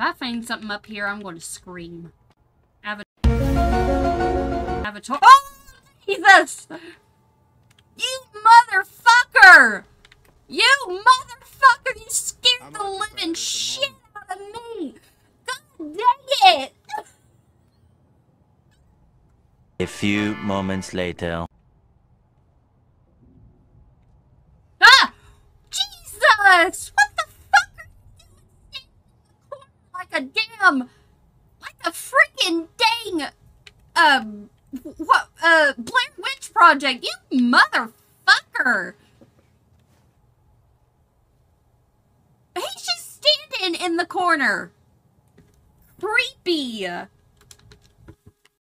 I find something up here, I'm going to scream. Avatar. Oh, Jesus! You motherfucker! You motherfucker! You scared the living shit out of me! God dang it! A few moments later. Ah! Jesus! What the fuck are you doing? Like a damn... Like a freaking dang... Blair Witch Project, you motherfucker! He's just standing in the corner. Creepy.